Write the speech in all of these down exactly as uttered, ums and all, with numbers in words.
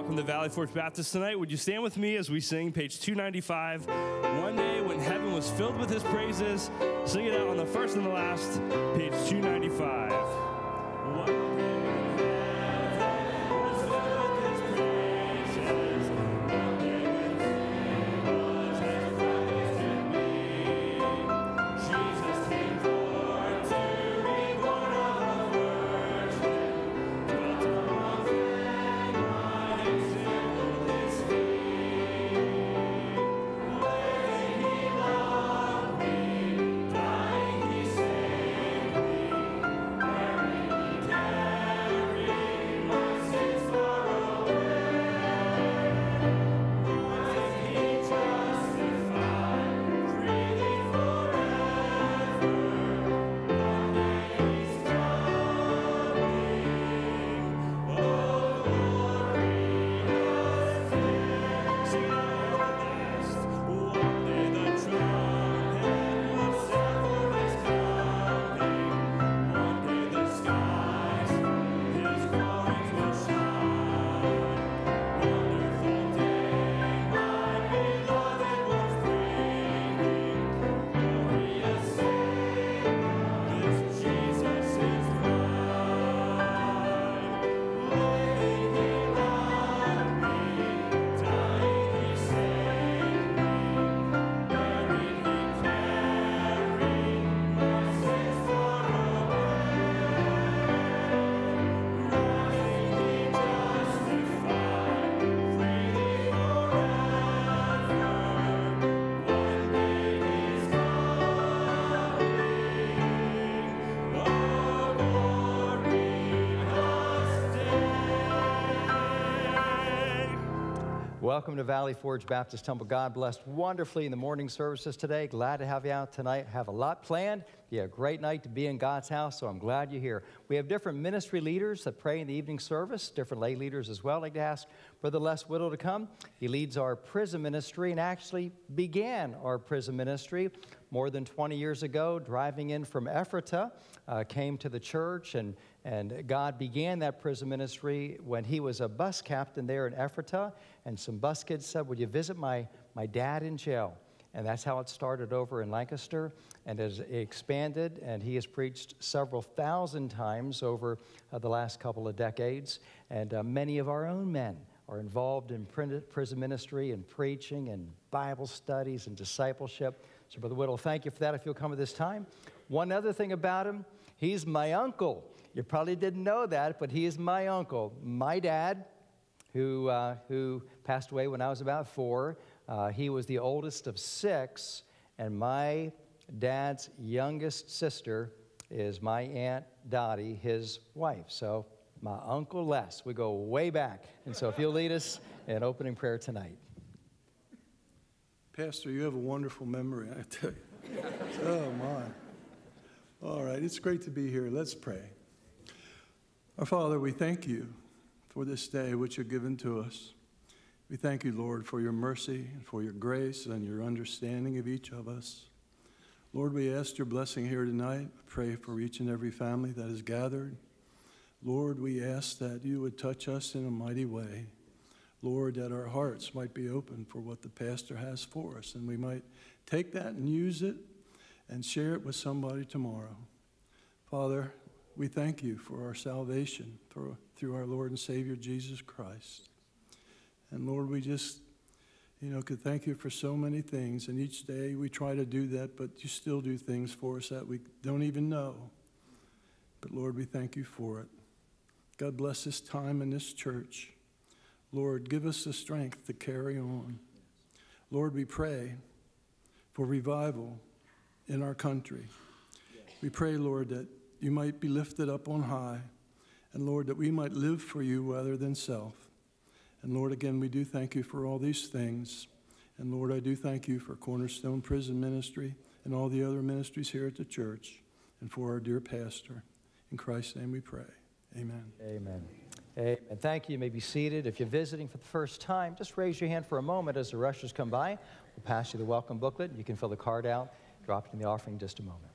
Welcome to Valley Forge Baptist tonight. Would you stand with me as we sing page two ninety-five, One Day When Heaven Was Filled With His Praises. Sing it out on the first and the last, page two ninety-five. One day when heaven was filled with his praises. One day when sin was as bright as me. Jesus came forth to be born of a virgin. Dwelt among men, might example his feet. Living he loved me, dying he saved me, buried he carried my sins far away. Rising he justified, freely forever. One day he's coming, oh glory has been. Sing it out last. One day the trumpet will sound for his coming. One day the skies his glories will shine. Wonderful day, my beloved ones bringing. Glorious day, this Jesus is mine. Living he loved me, dying he saved me, buried he carried my sins far away. Rising he justified, freely forever. One day he's coming, oh glorious day. Welcome to Valley Forge Baptist Temple. God blessed wonderfully in the morning services today. Glad to have you out tonight. Have a lot planned. Yeah, a great night to be in God's house, so I'm glad you're here. We have different ministry leaders that pray in the evening service, different lay leaders as well. I'd like to ask Brother Les Whittle to come. He leads our prison ministry and actually began our prison ministry more than twenty years ago, driving in from Ephrata, uh, came to the church, and, and God began that prison ministry when he was a bus captain there in Ephrata, and some bus kids said, would you visit my, my dad in jail? And that's how it started over in Lancaster, and has expanded, and he has preached several thousand times over uh, the last couple of decades, and uh, many of our own men are involved in prin- prison ministry and preaching and Bible studies and discipleship. So, Brother Whittle, thank you for that if you'll come at this time. One other thing about him, he's my uncle. You probably didn't know that, but he is my uncle. My dad, who, uh, who passed away when I was about four, uh, he was the oldest of six, and my dad's youngest sister is my Aunt Dottie, his wife. So my Uncle Les, we go way back. And so if you'll lead us in opening prayer tonight. Pastor, you have a wonderful memory, I tell you. Oh, my. All right, it's great to be here. Let's pray. Our Father, we thank you for this day which you've given to us. We thank you, Lord, for your mercy and for your grace and your understanding of each of us. Lord, we ask your blessing here tonight. I pray for each and every family that is gathered. Lord, we ask that you would touch us in a mighty way. Lord, that our hearts might be open for what the pastor has for us, and we might take that and use it and share it with somebody tomorrow. Father, we thank you for our salvation through, through our Lord and Savior, Jesus Christ. And Lord, we just, you know, could thank you for so many things, and each day we try to do that, but you still do things for us that we don't even know. But Lord, we thank you for it. God bless this time in this church. Lord, give us the strength to carry on. Lord, we pray for revival in our country. We pray, Lord, that you might be lifted up on high, and Lord, that we might live for you rather than self. And Lord, again, we do thank you for all these things. And Lord, I do thank you for Cornerstone Prison Ministry and all the other ministries here at the church, and for our dear pastor. In Christ's name we pray. Amen. Amen. Amen. Thank you. You may be seated. If you're visiting for the first time, just raise your hand for a moment as the rushers come by. We'll pass you the welcome booklet. You can fill the card out, drop it in the offering in just a moment.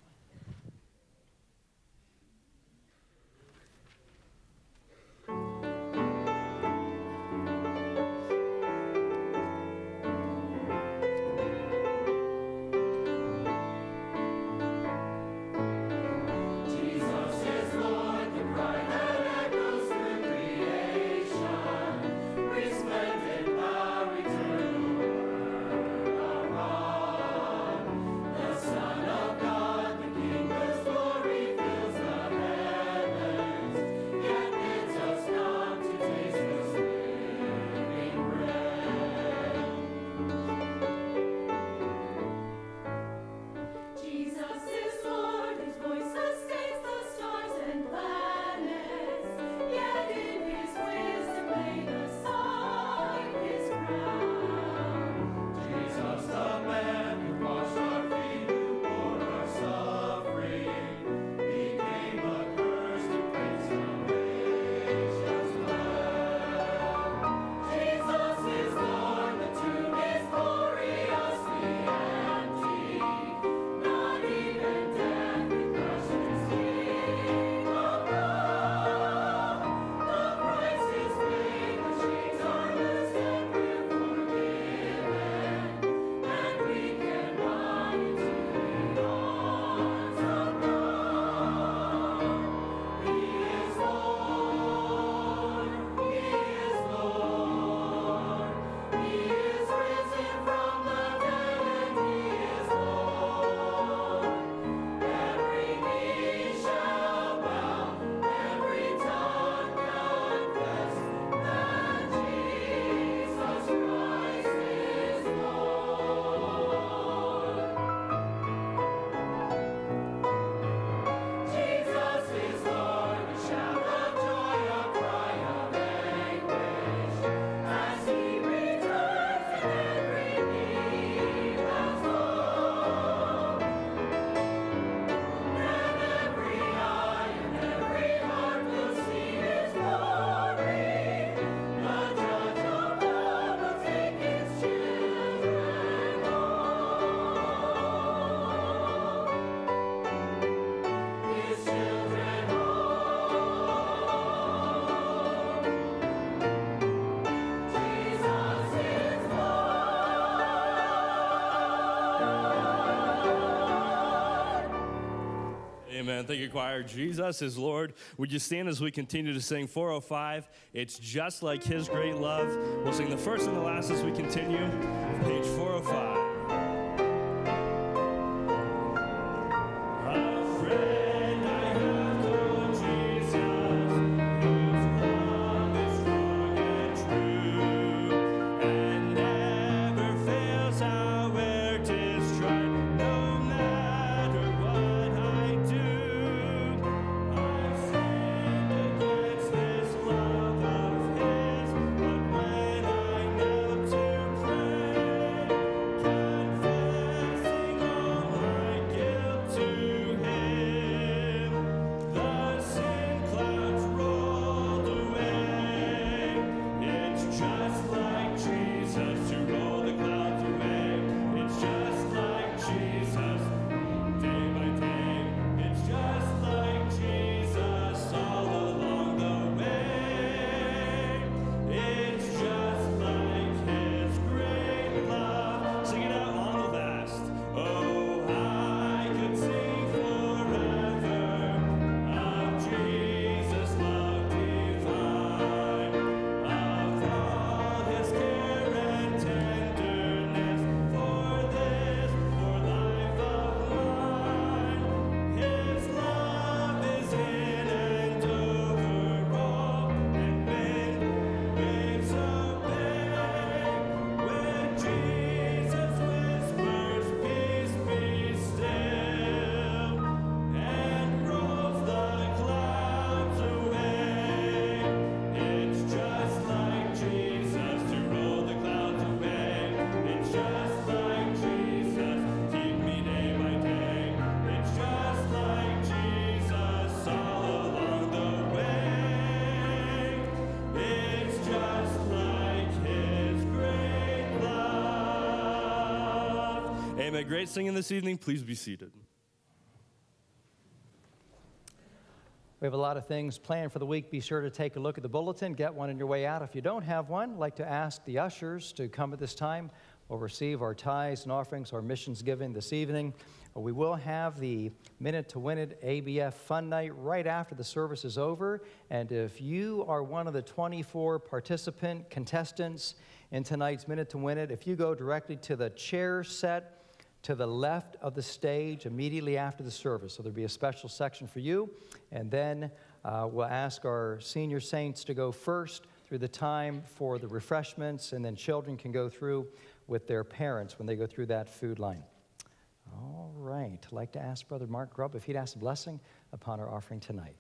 Amen. Thank you, choir. Jesus is Lord. Would you stand as we continue to sing four oh five? It's Just Like His Great Love. We'll sing the first and the last as we continue. Page four oh five. Amen. Great singing this evening. Please be seated. We have a lot of things planned for the week. Be sure to take a look at the bulletin. Get one on your way out. If you don't have one, I'd like to ask the ushers to come at this time. We'll receive our tithes and offerings, our missions giving this evening. We will have the Minute to Win It A B F Fun Night right after the service is over. And if you are one of the twenty-four participant contestants in tonight's Minute to Win It, if you go directly to the chair set to the left of the stage immediately after the service. So there'll be a special section for you. And then uh, we'll ask our senior saints to go first through the time for the refreshments, and then children can go through with their parents when they go through that food line. All right. I'd like to ask Brother Mark Grubb if he'd ask a blessing upon our offering tonight.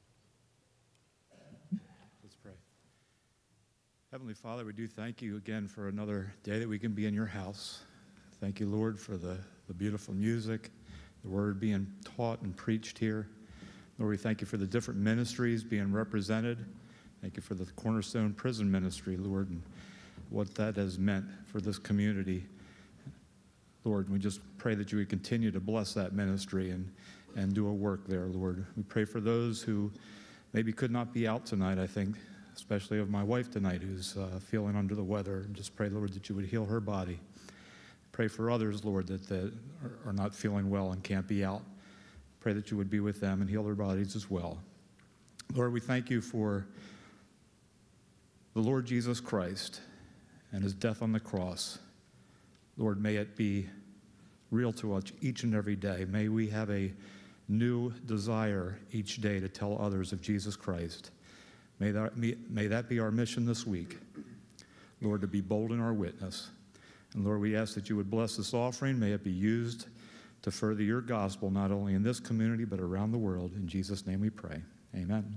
Let's pray. Heavenly Father, we do thank you again for another day that we can be in your house. Thank you, Lord, for the, the beautiful music, the word being taught and preached here. Lord, we thank you for the different ministries being represented. Thank you for the Cornerstone Prison Ministry, Lord, and what that has meant for this community. Lord, we just pray that you would continue to bless that ministry and, and do a work there, Lord. We pray for those who maybe could not be out tonight, I think, especially of my wife tonight who's uh, feeling under the weather. And just pray, Lord, that you would heal her body. Pray for others, Lord, that, that are not feeling well and can't be out. Pray that you would be with them and heal their bodies as well. Lord, we thank you for the Lord Jesus Christ and his death on the cross. Lord, may it be real to us each and every day. May we have a new desire each day to tell others of Jesus Christ. May that, may that be our mission this week, Lord, to be bold in our witness. And Lord, we ask that you would bless this offering. May it be used to further your gospel, not only in this community, but around the world. In Jesus' name we pray. Amen.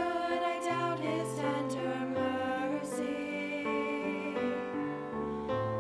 His tender mercy.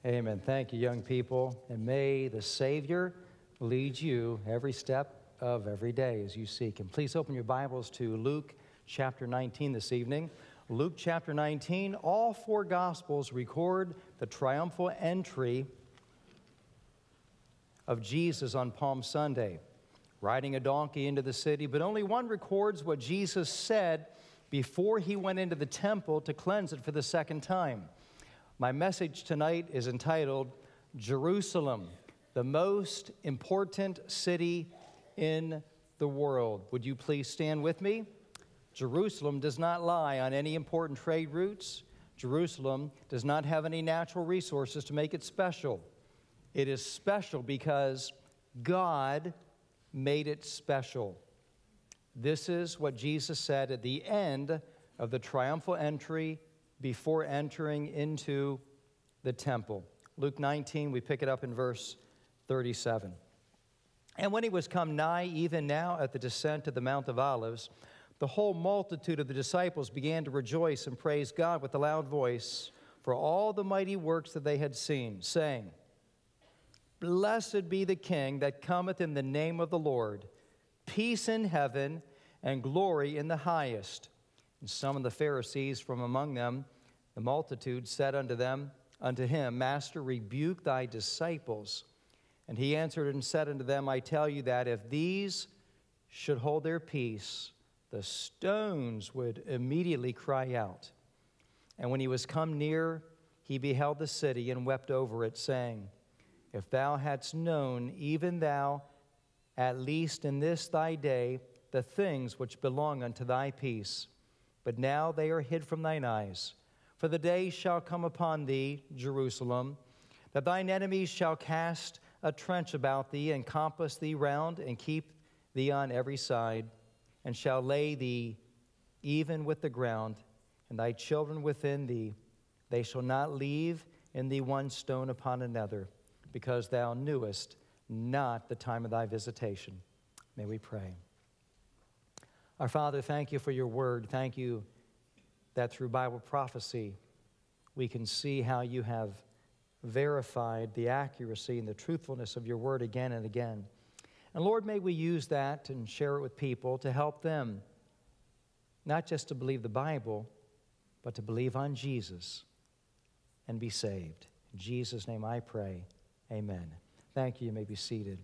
Amen. Thank you, young people. And may the Savior lead you every step of every day as you seek Him. Please open your Bibles to Luke chapter nineteen this evening. Luke chapter nineteen, all four Gospels record the triumphal entry of Jesus on Palm Sunday, riding a donkey into the city, but only one records what Jesus said before He went into the temple to cleanse it for the second time. My message tonight is entitled, Jerusalem, the most important city in the world. Would you please stand with me? Jerusalem does not lie on any important trade routes. Jerusalem does not have any natural resources to make it special. It is special because God made it special. This is what Jesus said at the end of the triumphal entry before entering into the temple. Luke nineteen, we pick it up in verse thirty-seven. And when He was come nigh, even now at the descent of the Mount of Olives, the whole multitude of the disciples began to rejoice and praise God with a loud voice for all the mighty works that they had seen, saying, Blessed be the King that cometh in the name of the Lord, peace in heaven and glory in the highest. And some of the Pharisees from among them, the multitude, said unto them, unto him, Master, rebuke thy disciples. And he answered and said unto them, I tell you that if these should hold their peace, the stones would immediately cry out. And when he was come near, he beheld the city and wept over it, saying, If thou hadst known, even thou, at least in this thy day, the things which belong unto thy peace. But now they are hid from thine eyes. For the day shall come upon thee, Jerusalem, that thine enemies shall cast a trench about thee, and compass thee round, and keep thee on every side, and shall lay thee even with the ground, and thy children within thee. They shall not leave in thee one stone upon another, because thou knewest not the time of thy visitation. May we pray. Our Father, thank you for your word. Thank you that through Bible prophecy we can see how you have verified the accuracy and the truthfulness of your word again and again. And Lord, may we use that and share it with people to help them not just to believe the Bible, but to believe on Jesus and be saved. In Jesus' name I pray, amen. Thank you. You may be seated.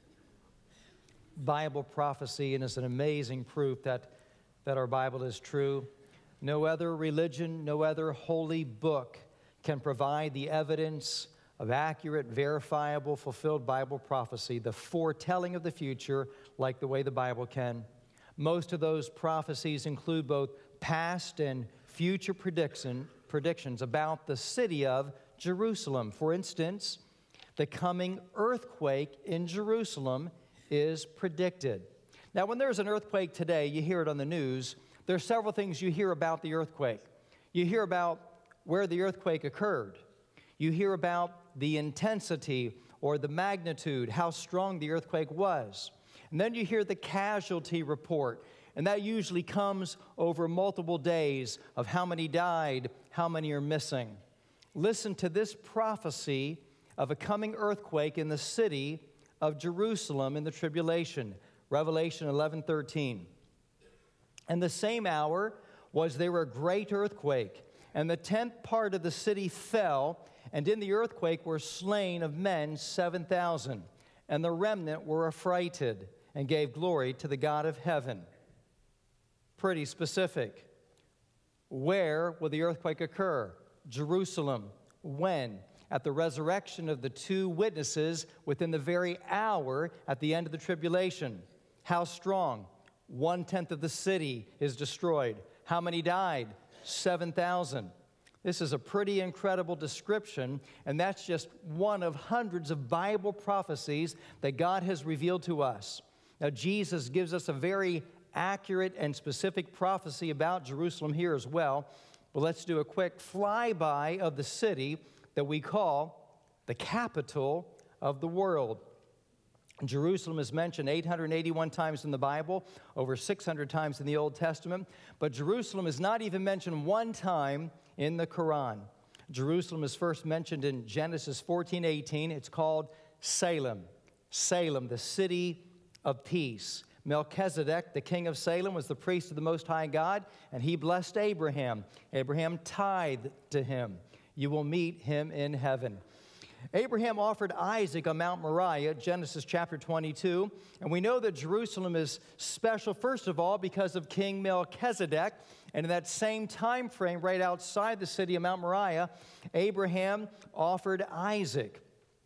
Bible prophecy, and is an amazing proof that, that our Bible is true. No other religion, no other holy book can provide the evidence of accurate, verifiable, fulfilled Bible prophecy, the foretelling of the future, like the way the Bible can. Most of those prophecies include both past and future prediction, predictions about the city of Jerusalem. For instance, the coming earthquake in Jerusalem is predicted. Now, when there's an earthquake today, you hear it on the news. There are several things you hear about the earthquake. You hear about where the earthquake occurred. You hear about the intensity or the magnitude, how strong the earthquake was. And then you hear the casualty report, and that usually comes over multiple days of how many died, how many are missing. Listen to this prophecy of a coming earthquake in the city of Jerusalem in the tribulation. Revelation eleven thirteen. And the same hour was there a great earthquake, and the tenth part of the city fell, and in the earthquake were slain of men seven thousand, and the remnant were affrighted, and gave glory to the God of heaven. Pretty specific. Where will the earthquake occur? Jerusalem. When? At the resurrection of the two witnesses within the very hour at the end of the tribulation. How strong? One-tenth of the city is destroyed. How many died? seven thousand. This is a pretty incredible description, and that's just one of hundreds of Bible prophecies that God has revealed to us. Now, Jesus gives us a very accurate and specific prophecy about Jerusalem here as well. But let's do a quick flyby of the city that we call the capital of the world. Jerusalem is mentioned eight hundred eighty-one times in the Bible, over six hundred times in the Old Testament, but Jerusalem is not even mentioned one time in the Quran. Jerusalem is first mentioned in Genesis fourteen eighteen. It's called Salem. Salem, the city of peace. Melchizedek, the king of Salem, was the priest of the Most High God, and he blessed Abraham. Abraham tithed to him. You will meet him in heaven. Abraham offered Isaac on Mount Moriah, Genesis chapter twenty-two, and we know that Jerusalem is special, first of all, because of King Melchizedek, and in that same time frame, right outside the city of Mount Moriah, Abraham offered Isaac.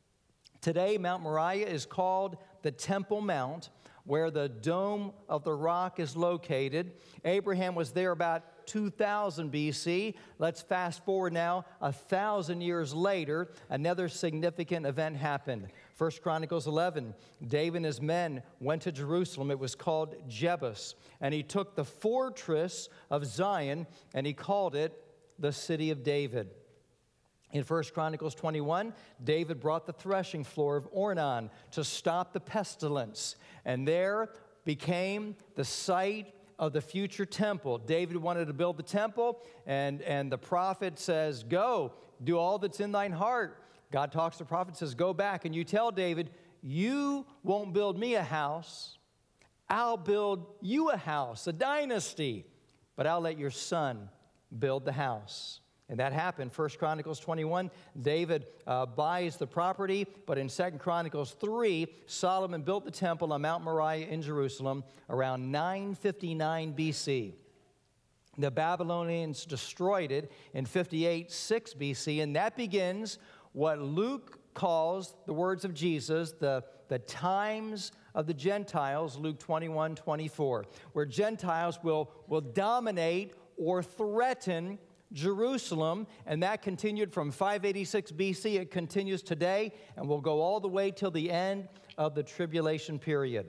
Today, Mount Moriah is called the Temple Mount, where the Dome of the Rock is located. Abraham was there about two thousand B C. Let's fast forward now, a thousand years later, another significant event happened. First Chronicles eleven, David and his men went to Jerusalem. It was called Jebus, and he took the fortress of Zion, and he called it the City of David. In First Chronicles twenty-one, David brought the threshing floor of Ornan to stop the pestilence, and there became the site of the future temple. David wanted to build the temple, and, and the prophet says, go, do all that's in thine heart. God talks to the prophet, says, go back, and you tell David, you won't build me a house. I'll build you a house, a dynasty, but I'll let your son build the house. And that happened. First Chronicles twenty-one, David uh, buys the property, but in Second Chronicles three, Solomon built the temple on Mount Moriah in Jerusalem around nine fifty-nine B C. The Babylonians destroyed it in fifty-eight six B C, and that begins what Luke calls, the words of Jesus, the, the times of the Gentiles, Luke twenty-one twenty-four, where Gentiles will, will dominate or threaten Jerusalem, and that continued from five eighty-six B C. It continues today and will go all the way till the end of the tribulation period.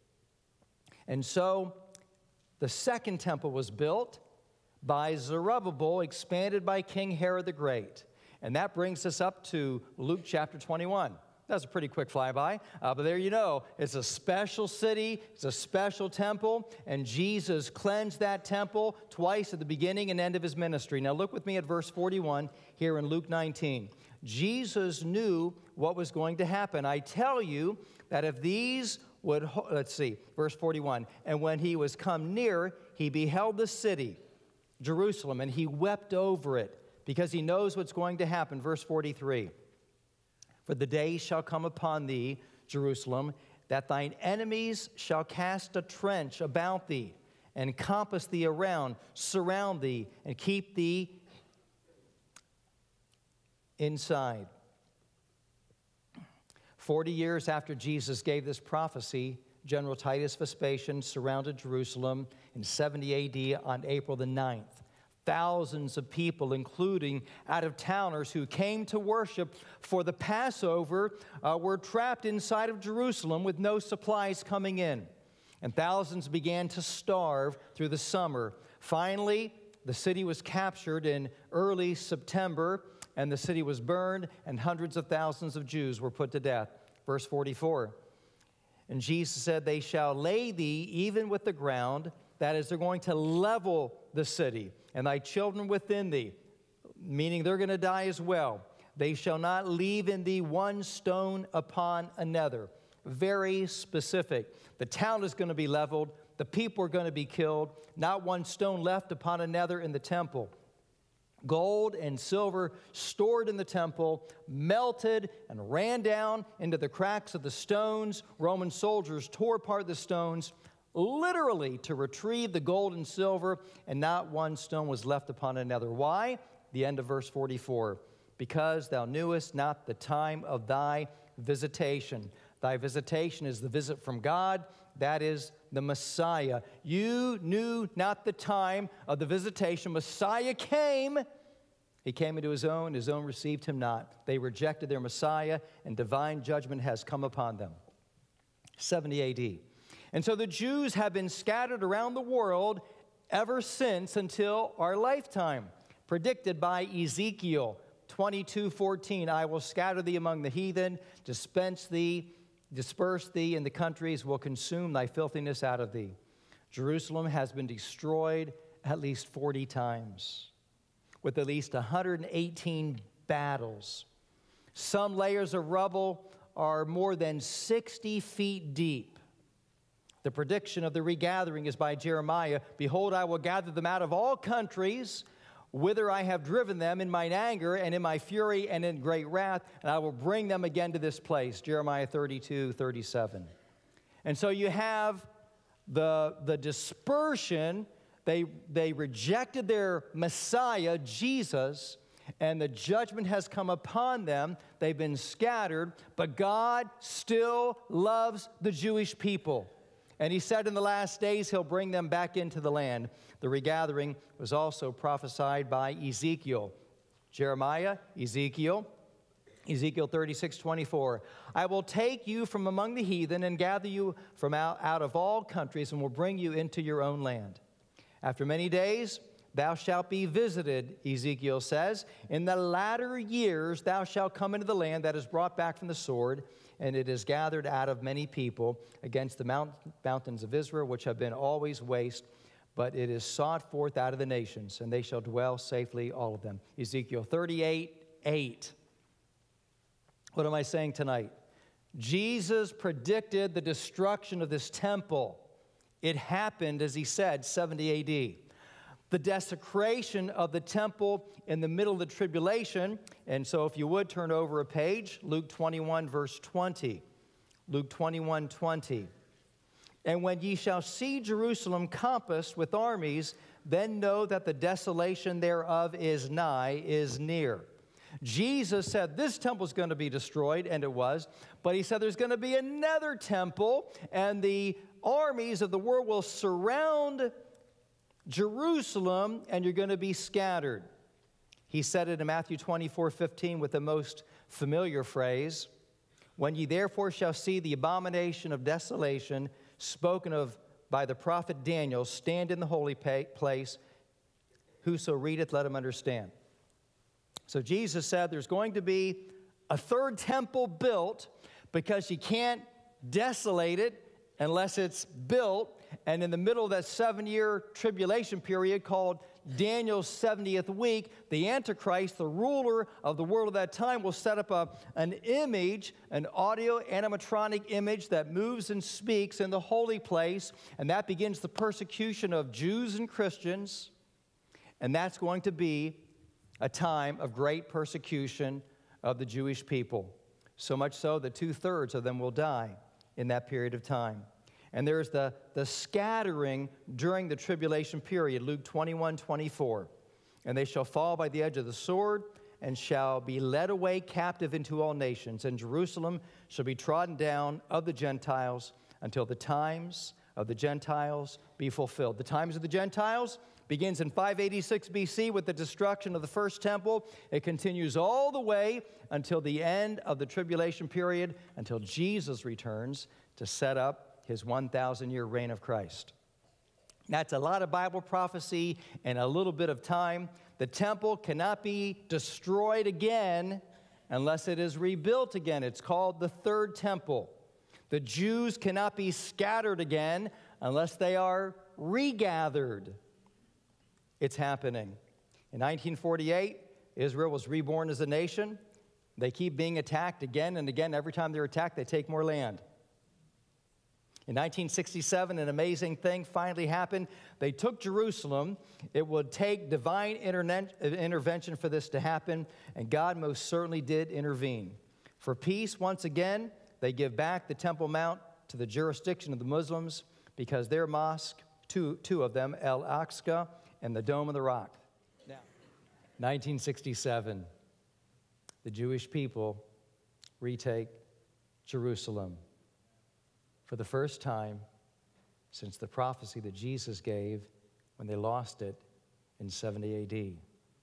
And so the second temple was built by Zerubbabel, expanded by King Herod the Great. And that brings us up to Luke chapter twenty-one. That's a pretty quick flyby, uh, but there you know, it's a special city, it's a special temple, and Jesus cleansed that temple twice at the beginning and end of his ministry. Now look with me at verse forty-one here in Luke nineteen. Jesus knew what was going to happen. I tell you that if these would, let's see, verse forty-one, and when he was come near, he beheld the city, Jerusalem, and he wept over it, because he knows what's going to happen. Verse forty-three. For the day shall come upon thee, Jerusalem, that thine enemies shall cast a trench about thee, and compass thee around, surround thee, and keep thee inside. Forty years after Jesus gave this prophecy, General Titus Vespasian surrounded Jerusalem in seventy A D on April the ninth. Thousands of people, including out-of-towners who came to worship for the Passover, uh, were trapped inside of Jerusalem with no supplies coming in. And thousands began to starve through the summer. Finally, the city was captured in early September, and the city was burned, and hundreds of thousands of Jews were put to death. Verse forty-four. And Jesus said, they shall lay thee even with the ground. That is, they're going to level the city, and thy children within thee, meaning they're going to die as well. They shall not leave in thee one stone upon another. Very specific. The town is going to be leveled. The people are going to be killed. Not one stone left upon another in the temple. Gold and silver stored in the temple melted and ran down into the cracks of the stones. Roman soldiers tore apart the stones, literally to retrieve the gold and silver, and not one stone was left upon another. Why? The end of verse forty-four. Because thou knewest not the time of thy visitation. Thy visitation is the visit from God. That is the Messiah. You knew not the time of the visitation. Messiah came. He came into his own. His own received him not. They rejected their Messiah, and divine judgment has come upon them. seventy A D. And so the Jews have been scattered around the world ever since until our lifetime. Predicted by Ezekiel twenty-two fourteen, I will scatter thee among the heathen, dispense thee, disperse thee in the countries, will consume thy filthiness out of thee. Jerusalem has been destroyed at least forty times. with at least one hundred eighteen battles. Some layers of rubble are more than sixty feet deep. The prediction of the regathering is by Jeremiah. Behold, I will gather them out of all countries, whither I have driven them in mine anger and in my fury and in great wrath, and I will bring them again to this place. Jeremiah thirty-two, thirty-seven. And so you have the, the dispersion. They, they rejected their Messiah, Jesus, and the judgment has come upon them. They've been scattered, but God still loves the Jewish people. And he said in the last days he'll bring them back into the land. The regathering was also prophesied by Ezekiel. Jeremiah, Ezekiel, Ezekiel thirty-six, twenty-four. I will take you from among the heathen and gather you from out, out of all countries and will bring you into your own land. After many days, thou shalt be visited, Ezekiel says. In the latter years thou shalt come into the land that is brought back from the sword, and it is gathered out of many people against the mount, mountains of Israel, which have been always waste, but it is sought forth out of the nations, and they shall dwell safely, all of them. Ezekiel thirty-eight, eight. What am I saying tonight? Jesus predicted the destruction of this temple. It happened, as he said, seventy A D. The desecration of the temple in the middle of the tribulation. And so if you would turn over a page, Luke twenty-one, verse twenty. Luke twenty-one, twenty. And when ye shall see Jerusalem compassed with armies, then know that the desolation thereof is nigh, is near. Jesus said this temple is going to be destroyed, and it was. But he said there's going to be another temple, and the armies of the world will surround Jerusalem, and you're going to be scattered. He said it in Matthew twenty-four, fifteen with the most familiar phrase, when ye therefore shall see the abomination of desolation spoken of by the prophet Daniel stand in the holy place, whoso readeth, let him understand. So Jesus said there's going to be a third temple built because you can't desolate it unless it's built. And in the middle of that seven-year tribulation period called Daniel's seventieth week, the Antichrist, the ruler of the world of that time, will set up a, an image, an audio animatronic image that moves and speaks in the holy place, and that begins the persecution of Jews and Christians, and that's going to be a time of great persecution of the Jewish people, so much so that two-thirds of them will die in that period of time. And there's the, the scattering during the tribulation period, Luke twenty-one, twenty-four. And they shall fall by the edge of the sword and shall be led away captive into all nations. And Jerusalem shall be trodden down of the Gentiles until the times of the Gentiles be fulfilled. The times of the Gentiles begins in five eighty-six B C with the destruction of the first temple. It continues all the way until the end of the tribulation period, until Jesus returns to set up his one thousand year reign of Christ. That's a lot of Bible prophecy and a little bit of time. The temple cannot be destroyed again unless it is rebuilt again. It's called the third temple. The Jews cannot be scattered again unless they are regathered. It's happening. In nineteen forty-eight, Israel was reborn as a nation. They keep being attacked again and again. Every time they're attacked, they take more land. In nineteen sixty-seven, an amazing thing finally happened. They took Jerusalem. It would take divine intervention for this to happen, and God most certainly did intervene. For peace, once again, they give back the Temple Mount to the jurisdiction of the Muslims because their mosque, two, two of them, Al-Aqsa and the Dome of the Rock. Now, nineteen sixty-seven, the Jewish people retake Jerusalem. For the first time since the prophecy that Jesus gave when they lost it in seventy A D.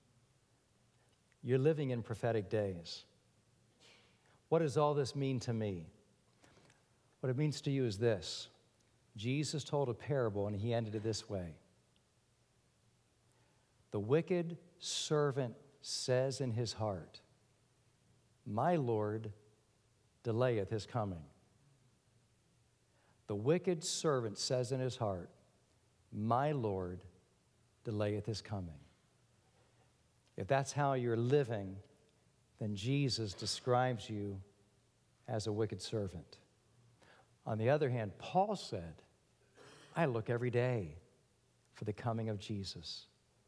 You're living in prophetic days. What does all this mean to me? What it means to you is this. Jesus told a parable, and he ended it this way. The wicked servant says in his heart, my Lord delayeth his coming. The wicked servant says in his heart, my Lord delayeth his coming. If that's how you're living, then Jesus describes you as a wicked servant. On the other hand, Paul said, I look every day for the coming of Jesus.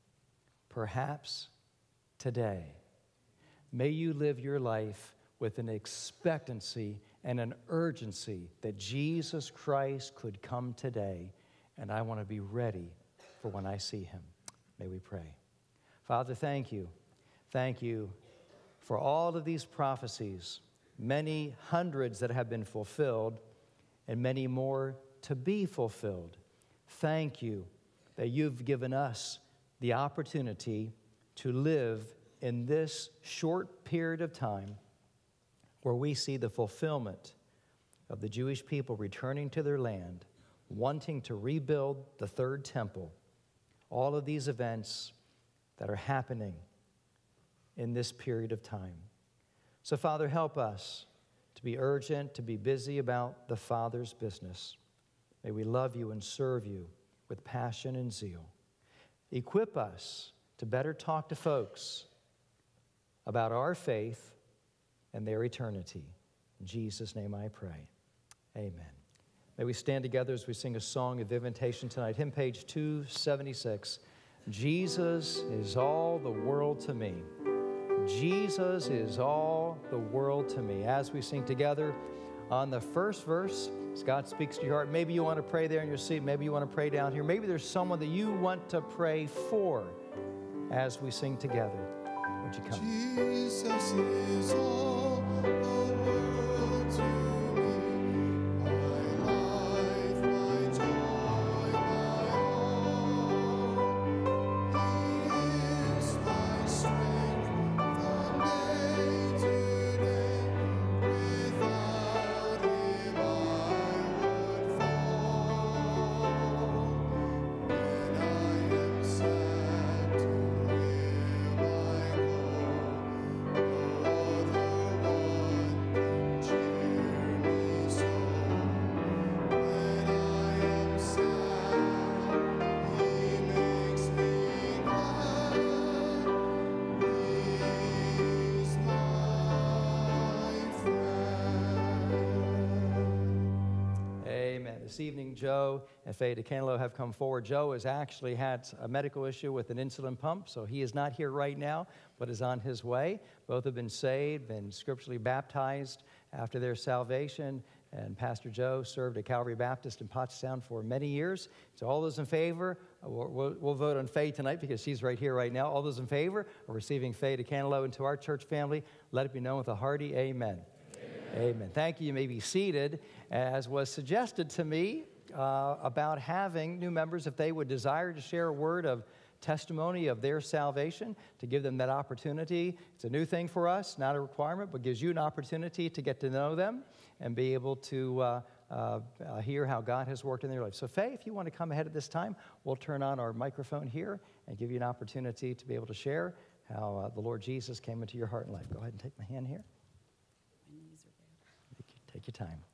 Perhaps today, may you live your life with an expectancy and an urgency that Jesus Christ could come today, and I want to be ready for when I see him. May we pray. Father, thank you. Thank you for all of these prophecies, many hundreds that have been fulfilled, and many more to be fulfilled. Thank you that you've given us the opportunity to live in this short period of time where we see the fulfillment of the Jewish people returning to their land, wanting to rebuild the third temple. All of these events that are happening in this period of time. So, Father, help us to be urgent, to be busy about the Father's business. May we love you and serve you with passion and zeal. Equip us to better talk to folks about our faith and their eternity. In Jesus' name I pray. Amen. May we stand together as we sing a song of invitation tonight. Hymn page two seventy-six. Jesus is all the world to me. Jesus is all the world to me. As we sing together on the first verse, as God speaks to your heart, maybe you want to pray there in your seat. Maybe you want to pray down here. Maybe there's someone that you want to pray for as we sing together. Would you come? Jesus is all the world to me, my life, my joy, my all. He is my strength from day to day. Without him I would fall. When I am sad, to him I go. This evening, Joe and Faye DeCanelo have come forward. Joe has actually had a medical issue with an insulin pump, so he is not here right now, but is on his way. Both have been saved, been scripturally baptized after their salvation, and Pastor Joe served at Calvary Baptist in Pottstown for many years. So all those in favor, we'll, we'll, we'll vote on Faye tonight because she's right here right now. All those in favor of receiving Faye DeCanelo into our church family, let it be known with a hearty amen. Amen. Thank you. You may be seated. As was suggested to me uh, about having new members, if they would desire to share a word of testimony of their salvation, to give them that opportunity. It's a new thing for us, not a requirement, but gives you an opportunity to get to know them and be able to uh, uh, uh, hear how God has worked in their life. So, Faye, if you want to come ahead at this time, we'll turn on our microphone here and give you an opportunity to be able to share how uh, the Lord Jesus came into your heart and life. Go ahead and take my hand here. Take your time.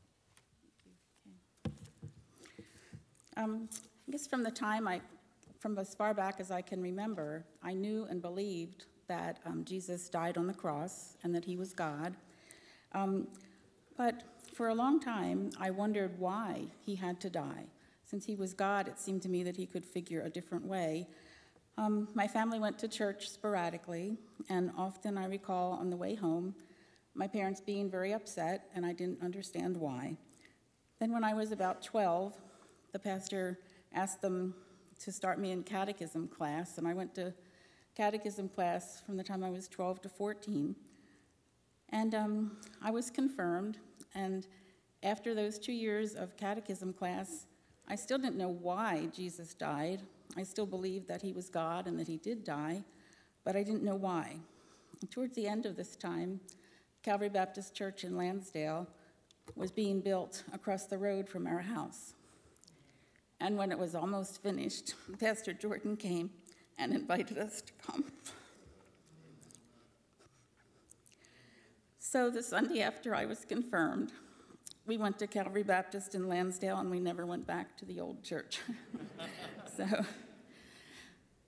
Um, I guess from the time I, from as far back as I can remember, I knew and believed that um, Jesus died on the cross and that he was God. Um, but for a long time, I wondered why he had to die. Since he was God, it seemed to me that he could figure a different way. Um, my family went to church sporadically, and often I recall on the way home, my parents being very upset, and I didn't understand why. Then when I was about twelve, the pastor asked them to start me in catechism class, and I went to catechism class from the time I was twelve to fourteen. And um, I was confirmed, and after those two years of catechism class, I still didn't know why Jesus died. I still believed that he was God and that he did die, but I didn't know why. And towards the end of this time, Calvary Baptist Church in Lansdale was being built across the road from our house. And when it was almost finished, Pastor Jordan came and invited us to come. So the Sunday after I was confirmed, we went to Calvary Baptist in Lansdale, and we never went back to the old church. so,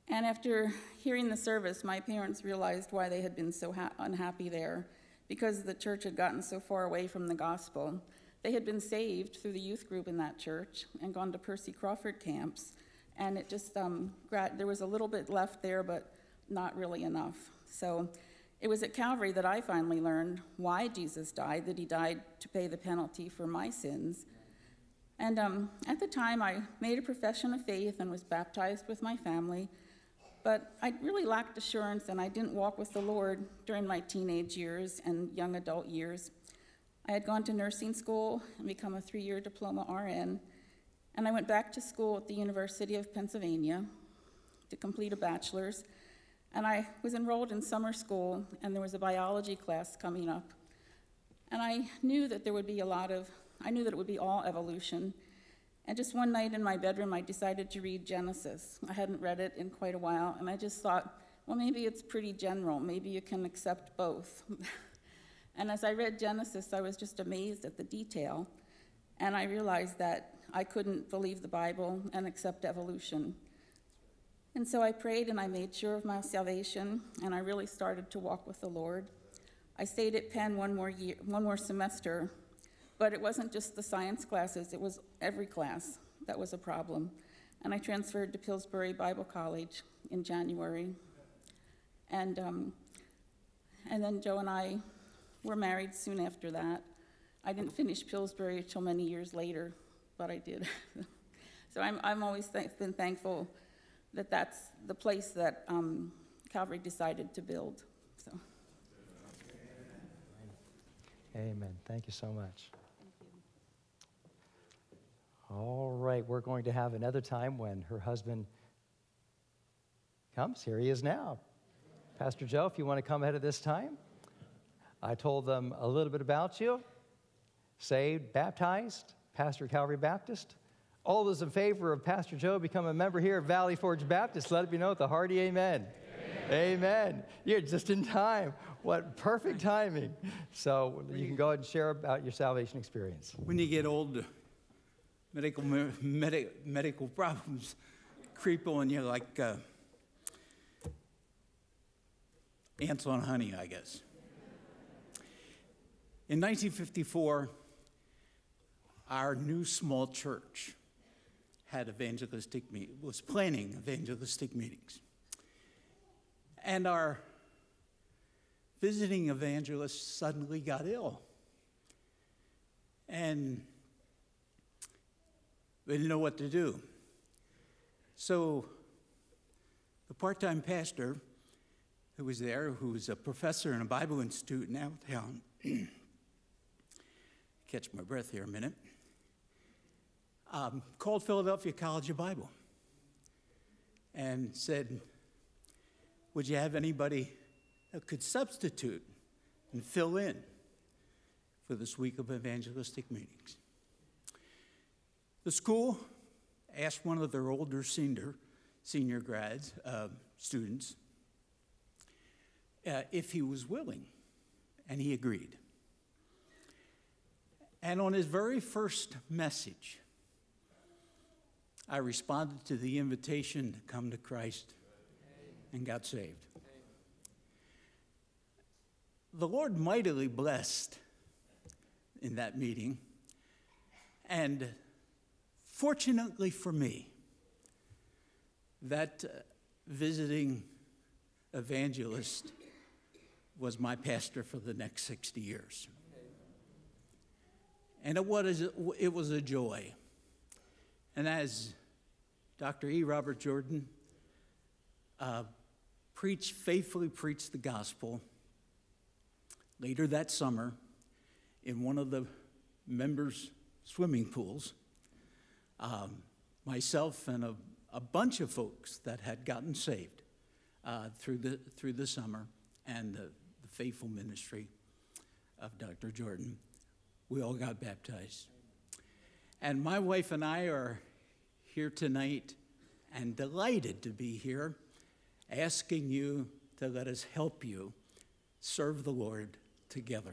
And after hearing the service, my parents realized why they had been so ha- unhappy there, because the church had gotten so far away from the gospel. They had been saved through the youth group in that church and gone to Percy Crawford camps, and it just, um, gra- there was a little bit left there, but not really enough. So it was at Calvary that I finally learned why Jesus died, that he died to pay the penalty for my sins. And um, at the time, I made a profession of faith and was baptized with my family, but I really lacked assurance, and I didn't walk with the Lord during my teenage years and young adult years. I had gone to nursing school and become a three-year diploma R N, and I went back to school at the University of Pennsylvania to complete a bachelor's, and I was enrolled in summer school, and there was a biology class coming up. And I knew that there would be a lot of, I knew that it would be all evolution. And just one night in my bedroom, I decided to read Genesis. I hadn't read it in quite a while, and I just thought, well, maybe it's pretty general. Maybe you can accept both. And as I read Genesis, I was just amazed at the detail, and I realized that I couldn't believe the Bible and accept evolution. And so I prayed, and I made sure of my salvation, and I really started to walk with the Lord. I stayed at Penn one more year, one more semester, but it wasn't just the science classes, it was every class that was a problem. And I transferred to Pillsbury Bible College in January. And, um, and then Joe and I were married soon after that. I didn't finish Pillsbury until many years later, but I did. So I'm, I'm always th- been thankful that that's the place that um, Calvary decided to build. So. Amen. Thank you so much. All right, we're going to have another time when her husband comes. Here he is now. Pastor Joe, if you want to come ahead of this time. I told them a little bit about you. Saved, baptized, pastor at Calvary Baptist. All those in favor of Pastor Joe become a member here at Valley Forge Baptist. Let it be known with a hearty amen. Amen. Amen. You're just in time. What perfect timing. So you can go ahead and share about your salvation experience. When you get old, medical medi- medical problems creep on you like uh, ants on honey, I guess. In nineteen fifty-four, our new small church had evangelistic meet, was planning evangelistic meetings. And our visiting evangelist suddenly got ill. And we didn't know what to do. So the part-time pastor who was there, who was a professor in a Bible institute in Allentown, catch my breath here a minute, um, called Philadelphia College of Bible and said, would you have anybody that could substitute and fill in for this week of evangelistic meetings? The school asked one of their older senior, senior grads, uh, students, uh, if he was willing, and he agreed. And on his very first message, I responded to the invitation to come to Christ and got saved. The Lord mightily blessed in that meeting, and fortunately for me, that uh, visiting evangelist was my pastor for the next sixty years. And it was, it was a joy. And as Doctor E. Robert Jordan uh, preached, faithfully preached the gospel, later that summer, in one of the members' swimming pools, um, myself and a, a bunch of folks that had gotten saved uh, through the through the summer, and the, the faithful ministry of Doctor Jordan, we all got baptized. And my wife and I are here tonight and delighted to be here, asking you to let us help you serve the Lord together.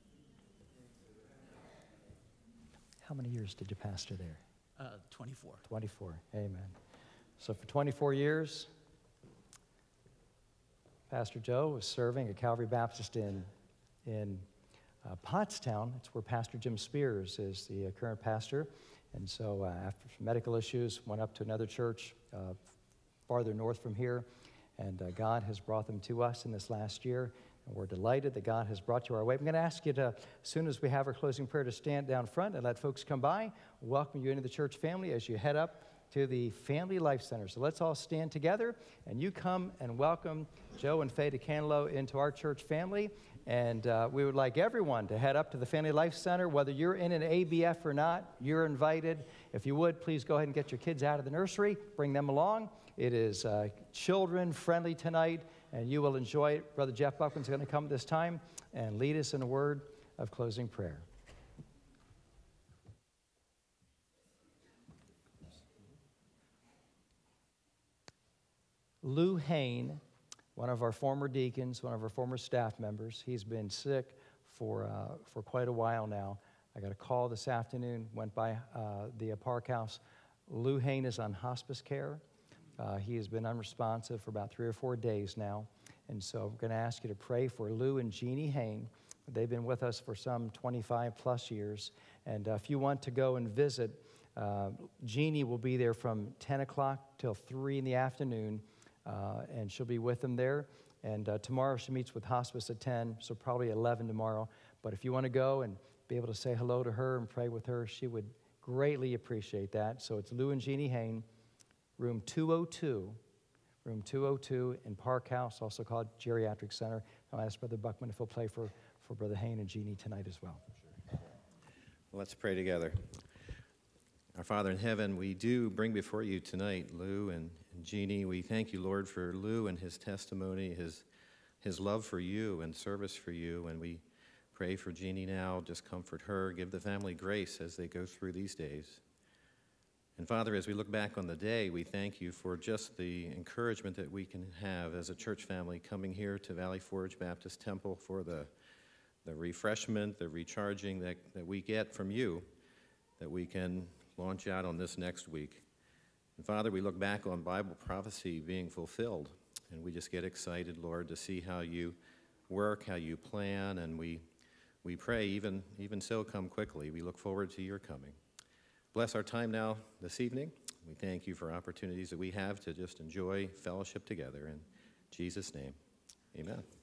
How many years did you pastor there? Uh, twenty-four. twenty-four. Amen. So for twenty-four years, Pastor Joe was serving at Calvary Baptist in, in uh, Pottstown. It's where Pastor Jim Spears is the uh, current pastor. And so uh, after some medical issues, went up to another church uh, farther north from here. And uh, God has brought them to us in this last year. And we're delighted that God has brought you our way. I'm going to ask you to, as soon as we have our closing prayer, to stand down front and let folks come by, welcome you into the church family as you head up to the Family Life Center. So let's all stand together, and you come and welcome Joe and Faye DeCanelo into our church family. And uh, we would like everyone to head up to the Family Life Center. Whether you're in an A B F or not, you're invited. If you would, please go ahead and get your kids out of the nursery, bring them along. It is uh, children-friendly tonight, and you will enjoy it. Brother Jeff Buckman's going to come this time and lead us in a word of closing prayer. Lou Hain, one of our former deacons, one of our former staff members, he's been sick for, uh, for quite a while now. I got a call this afternoon, went by uh, the Park House. Lou Hain is on hospice care. Uh, he has been unresponsive for about three or four days now. And so I'm going to ask you to pray for Lou and Jeannie Hain. They've been with us for some twenty-five plus years. And uh, if you want to go and visit, uh, Jeannie will be there from ten o'clock till three in the afternoon. Uh, and she'll be with them there. And uh, tomorrow she meets with hospice at ten, so probably eleven tomorrow. But if you want to go and be able to say hello to her and pray with her, she would greatly appreciate that. So it's Lou and Jeannie Hain, room two oh two, room two oh two in Park House, also called Geriatric Center. I'll ask Brother Buckman if he'll play for, for Brother Hain and Jeannie tonight as well. Let's pray together. Our Father in heaven, we do bring before you tonight Lou and, and Jeannie. We thank you, Lord, for Lou and his testimony, his, his love for you and service for you. And we pray for Jeannie now. Just comfort her. Give the family grace as they go through these days. And Father, as we look back on the day, we thank you for just the encouragement that we can have as a church family coming here to Valley Forge Baptist Temple for the, the refreshment, the recharging that, that we get from you, that we can launch out on this next week. And Father, we look back on Bible prophecy being fulfilled, and we just get excited, Lord, to see how you work, how you plan, and we, we pray, even, even so, come quickly. We look forward to your coming. Bless our time now this evening. We thank you for opportunities that we have to just enjoy fellowship together. In Jesus' name, amen.